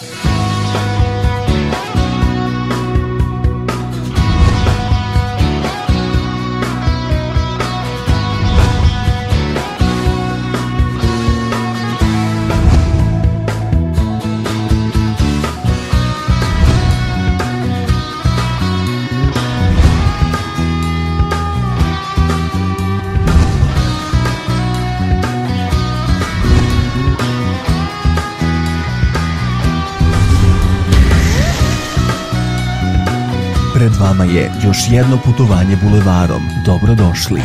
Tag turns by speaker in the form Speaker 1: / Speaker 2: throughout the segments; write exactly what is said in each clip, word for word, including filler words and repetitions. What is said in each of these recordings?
Speaker 1: Pred vama je još jedno putovanje bulevarom. Dobrodošli.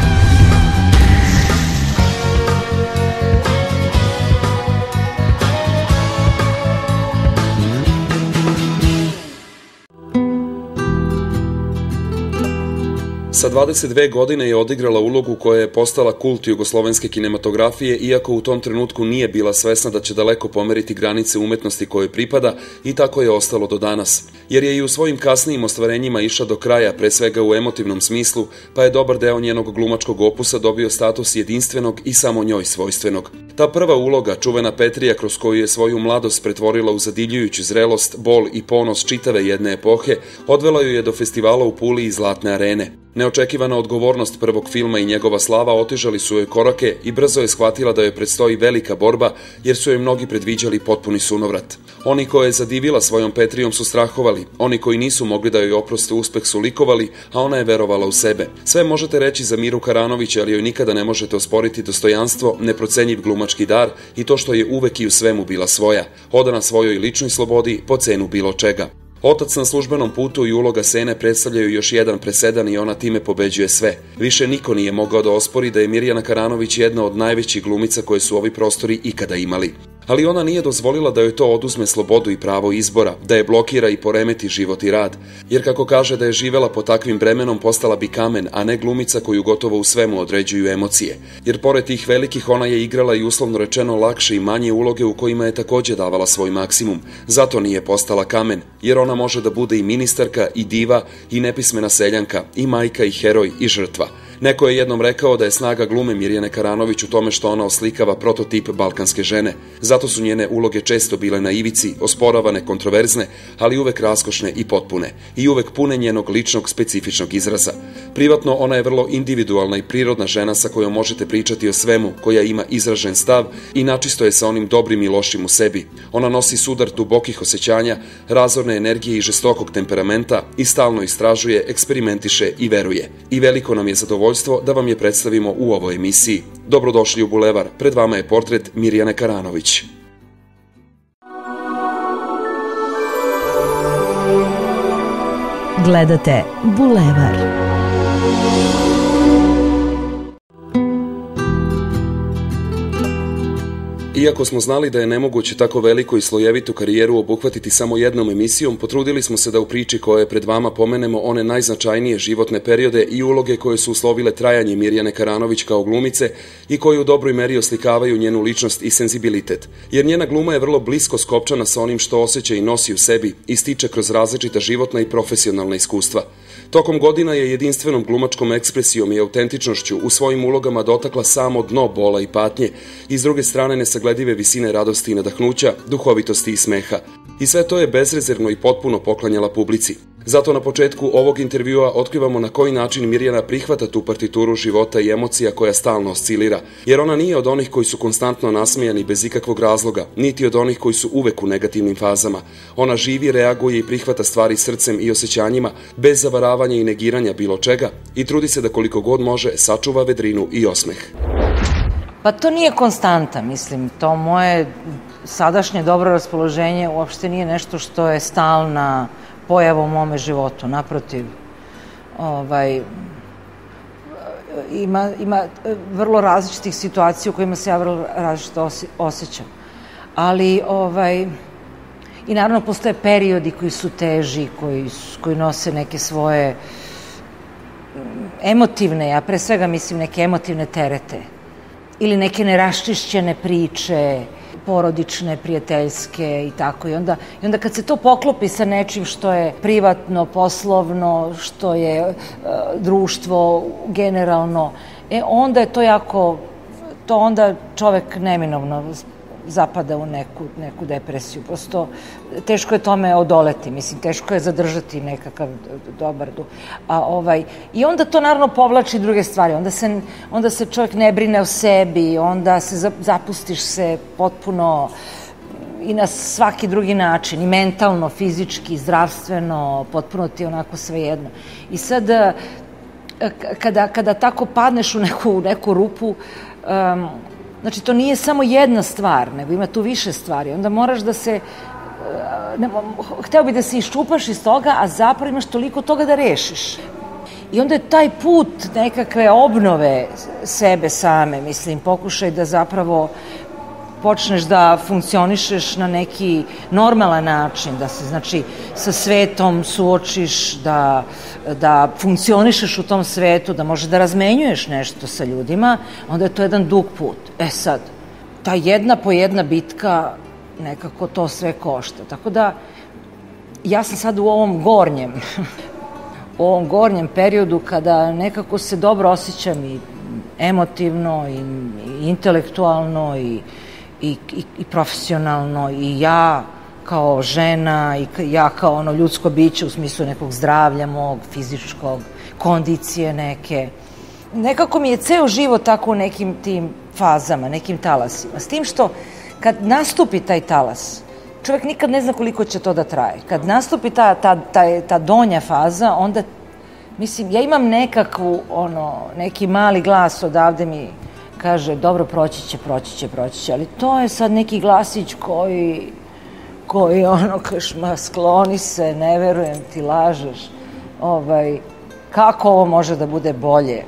Speaker 2: Sa dvadeset dve godine je odigrala ulogu koja je postala kult jugoslovenske kinematografije, iako u tom trenutku nije bila svesna da će daleko pomeriti granice umetnosti kojoj pripada, i tako je ostalo do danas. Jer je i u svojim kasnijim ostvarenjima išla do kraja, pre svega u emotivnom smislu, pa je dobar deo njenog glumačkog opusa dobio status jedinstvenog i samo njoj svojstvenog. Ta prva uloga, čuvena Petrija, kroz koju je svoju mladost pretvorila u zadivljujuću zrelost, bol i ponos čitave jedne epohe, odvela ju je do festivala u Puli i Zlatne arene. Neočekivana odgovornost prvog filma i njegova slava otežali su joj korake i brzo je shvatila da joj predstoji velika borba, jer su joj mnogi predviđali potpuni sunovrat. Oni koje je zadivila svojom Petrijom su strahovali, oni koji nisu mogli da joj oproste uspeh su likovali, a ona je verovala u sebe. Sve možete reći za Miru Karanović, ali joj nikada ne možete osporiti dostojanstvo, neprocenjiv glumački dar i to što je uvek i u svemu bila svoja, odana svojoj ličnoj slobodi po cenu bilo čega. Otac na službenom putu i uloga Sene predstavljaju još jedan presedan i ona time pobeđuje sve. Više niko nije mogao da ospori da je Mirjana Karanović jedna od najvećih glumica koje su ovi prostori ikada imali. Ali ona nije dozvolila da joj to oduzme slobodu i pravo izbora, da je blokira i poremeti život i rad. Jer kako kaže da je živela pod takvim bremenom, postala bi kamen, a ne glumica koju gotovo u svemu određuju emocije. Jer pored tih velikih ona je igrala i uslovno rečeno lakše i manje uloge u kojima je takođe davala svoj maksimum. Zato nije postala kamen, jer ona može da bude i ministarka, i diva, i nepismena seljanka, i majka, i heroj, i žrtva. Neko je jednom rekao da je snaga glume Mirjane Karanović u tome što ona oslikava prototip balkanske žene. Zato su njene uloge često bile na ivici, osporavane, kontroverzne, ali uvek raskošne i potpune. I uvek pune njenog ličnog specifičnog izraza. Privatno ona je vrlo individualna i prirodna žena sa kojom možete pričati o svemu, koja ima izražen stav i načisto je sa onim dobrim i lošim u sebi. Ona nosi sudar dubokih osjećanja, razorne energije i žestokog temperamenta i stalno istražuje, eksperimentiše i veruje. I veliko nam je zadovoljstvo da vam je predstavimo u ovoj emisiji. Dobrodošli u Bulevar, pred vama je portret Mirjane Karanović.
Speaker 1: Gledate Bulevar.
Speaker 2: Iako smo znali da je nemoguće tako veliku i slojevitu karijeru obuhvatiti samo jednom emisijom, potrudili smo se da u priči koja je pred vama pomenemo one najznačajnije životne periode i uloge koje su uslovile trajanje Mirjane Karanović kao glumice i koje u dobroj meri oslikavaju njenu ličnost i senzibilitet. Jer njena gluma je vrlo blisko skopčana sa onim što osjeća i nosi u sebi i stiče kroz različita životna i profesionalna iskustva. Tokom godina je jedinstvenom glumačkom ekspresijom i autentičnošću u svojim ulogama dotakla samo dno bola i patnje i s druge strane nesagledive visine radosti i nadahnuća, duhovitosti i smeha. I sve to je bezrezervno i potpuno poklanjala publici. Zato na početku ovog intervjua otkrivamo na koji način Mirjana prihvata tu partituru života i emocija koja stalno oscilira, jer ona nije od onih koji su konstantno nasmejani bez ikakvog razloga, niti od onih koji su uvek u negativnim fazama. Ona živi, reaguje i prihvata stvari srcem i osjećanjima, bez zavaravanja i negiranja bilo čega i trudi se da koliko god može sačuva vedrinu i osmeh.
Speaker 3: Pa to nije konstanta, mislim, to moje sadašnje dobro raspoloženje uopšte nije nešto što je stalna pojava u mome životu, naprotiv. Ovaj, ima, ima vrlo različitih situacija u kojima se ja vrlo različito osjećam. Ali, ovaj, i naravno postoje periodi koji su teži, koji, koji nose neke svoje emotivne, ja pre svega mislim neke emotivne terete. Ili neke neraščišćene priče, porodične, prijateljske i tako. I onda, i onda kad se to poklopi sa nečim što je privatno, poslovno, što je e, društvo generalno, e, onda je to jako, to onda čovek neminovno zapada u neku, neku depresiju. Prosto teško je tome odoleti, mislim, teško je zadržati nekakav dobar duh. A, ovaj, I onda to naravno povlači druge stvari, onda se, onda se čovjek ne brine o sebi, onda se zapustiš se potpuno i na svaki drugi način, i mentalno, fizički, zdravstveno, potpuno ti je onako svejedno. I sad, kada, kada tako padneš u neku, neku rupu, um, znači to nije samo jedna stvar, nego ima tu više stvari. Onda moraš da se, ne, hteo bi da se iščupaš iz toga, a zapravo imaš toliko toga da rešiš. I onda je taj put nekakve obnove sebe same, mislim, pokušaj da zapravo počneš da funkcionišeš na neki normalan način, da se, znači, sa svetom suočiš, da, da funkcionišeš u tom svetu, da možeš da razmenjuješ nešto sa ljudima, onda je to jedan dug put. E sad, ta jedna po jedna bitka nekako to sve košta. Tako da, ja sam sad u ovom gornjem, u ovom gornjem periodu kada nekako se dobro osjećam i emotivno, i, i intelektualno, i I, i, i profesionalno, i ja kao žena, i ja kao ono ljudsko biće u smislu nekog zdravlja mog, fizičkog, kondicije neke. Nekako mi je ceo život tako u nekim tim fazama, nekim talasima. S tim što kad nastupi taj talas, čovjek nikad ne zna koliko će to da traje. Kad nastupi ta, ta, ta, ta donja faza, onda, mislim, ja imam nekakvu, ono, neki mali glas odavde mi kaže, dobro, proći će, proći će, proći će, ali to je sad neki glasić koji, koji ono, kaš, ma, skloni se, ne verujem, ti lažeš, ovaj, kako ovo može da bude bolje.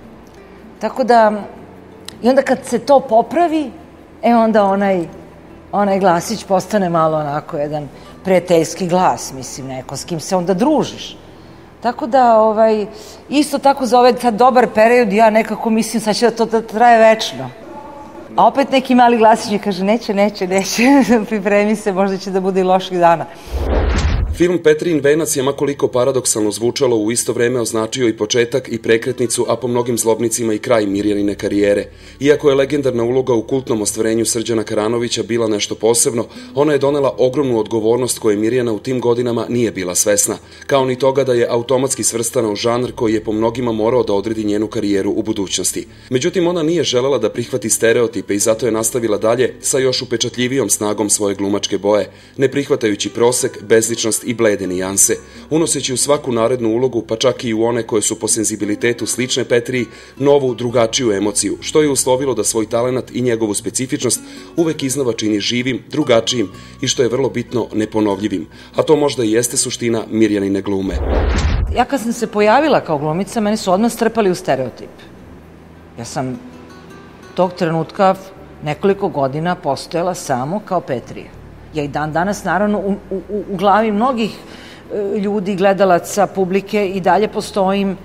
Speaker 3: Tako da, i onda kad se to popravi, e onda onaj, onaj glasić postane malo onako jedan prijateljski glas, mislim, neko s kim se onda družiš. Tako da, ovaj, isto tako za ovaj tad dobar period, ja nekako mislim sad će da to da traje večno. A opet neki mali glasić mi kaže, neće, neće, neće, pripremi se, možda će da bude i loših dana.
Speaker 2: Film Petrin venac je, makoliko paradoksalno zvučalo, u isto vreme označio i početak i prekretnicu, a po mnogim zlobnicima i kraj Mirjanine karijere. Iako je legendarna uloga u kultnom ostvarenju Srđana Karanovića bila nešto posebno, ona je donela ogromnu odgovornost koje Mirjana u tim godinama nije bila svesna, kao ni toga da je automatski svrstana u žanr koji je po mnogima morao da odredi njenu karijeru u budućnosti. Međutim, ona nije želela da prihvati stereotipe i zato je nastavila dalje sa još upečatljivijom snagom svoje glumačke boje, ne prihvatajući prosek, bezličnost i blede nijanse, unoseći u svaku narednu ulogu, pa čak i u one koje su po senzibilitetu slične Petriji, novu, drugačiju emociju, što je uslovilo da svoj talenat i njegovu specifičnost uvek iznova čini živim, drugačijim i, što je vrlo bitno, neponovljivim. A to možda i jeste suština Mirjanine glume.
Speaker 3: Ja kad sam se pojavila kao glumica, meni su odmah strpali u stereotip. Ja sam tog trenutka nekoliko godina postojala samo kao Petrija. Ja i dan danas, naravno, u, u, u glavi mnogih ljudi, gledalaca, publike, i dalje postojim,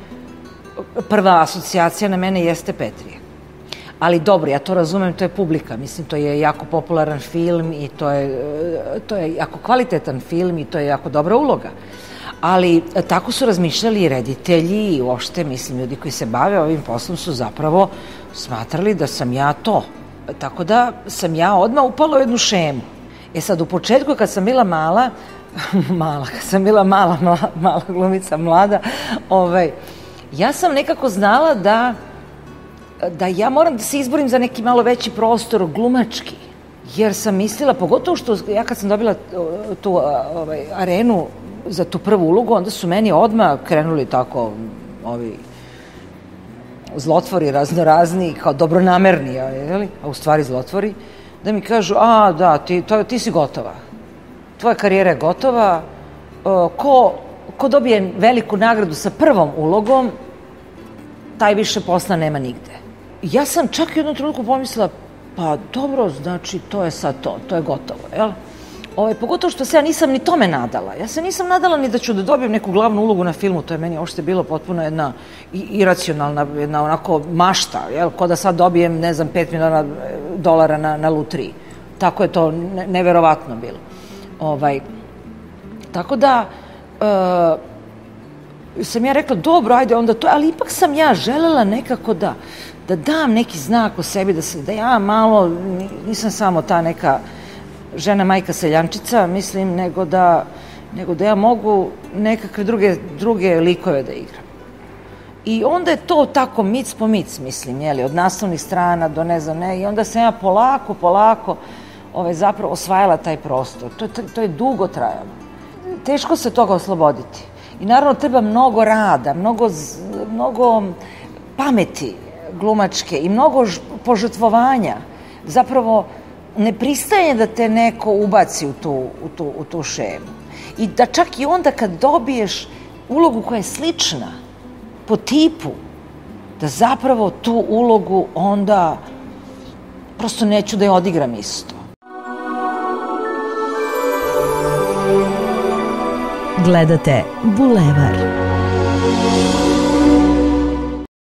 Speaker 3: prva asocijacija na mene jeste Petrija. Ali dobro, ja to razumem, to je publika, mislim, to je jako popularan film i to je, to je jako kvalitetan film i to je jako dobra uloga. Ali tako su razmišljali i reditelji i uopšte, mislim, ljudi koji se bave ovim poslom su zapravo smatrali da sam ja to. Tako da sam ja odmah upala u jednu šemu. E sad, u početku, kad sam bila mala, mala, kad sam bila mala, mala, mala glumica, mlada, ovaj, ja sam nekako znala da, da ja moram da se izborim za neki malo veći prostor glumački, jer sam mislila, pogotovo što ja kad sam dobila tu ovaj, arenu za tu prvu ulogu, onda su meni odmah krenuli tako ovi zlotvori raznorazni, kao dobronamerni, a u stvari zlotvori, da mi kažu, a da, ti, to, ti si gotova. Tvoja karijera je gotova. Ko, ko dobije veliku nagradu sa prvom ulogom, taj više posla nema nigde. Ja sam čak u jednom trenutku pomislila, pa dobro, znači to je sad to, to je gotovo, jel? Ove, pogotovo što se ja nisam ni tome nadala. Ja se nisam nadala ni da ću da dobijem neku glavnu ulogu na filmu, to je meni uopšte bilo potpuno jedna iracionalna, jedna onako mašta, jel? Ko da sad dobijem, ne znam, pet miliona dolara na, na lutriji. Tako je to ne, neverovatno bilo. Ovaj, tako da, e, sam ja rekla, dobro, ajde onda to, ali ipak sam ja želela nekako da, da dam neki znak o sebi, da, se, da ja malo, nisam samo ta neka žena, majka, seljančica, mislim, nego da, nego da ja mogu nekakve druge, druge likove da igram. I onda je to tako mic po mic, mislim, jeli, od naslovnih strana do ne znam ne, i onda sam ja polako, polako ovaj, zapravo osvajala taj prostor. To, to, to je dugo trajalo. Teško se toga osloboditi. I naravno treba mnogo rada, mnogo, mnogo pameti glumačke i mnogo požrtvovanja. Zapravo ne pristaje da te neko ubaci u tu, u tu, u tu šemu. I da čak i onda kad dobiješ ulogu koja je slična po tipu, da zapravo tu ulogu onda prosto neću da je odigram isto.
Speaker 4: Gledate Bulevar.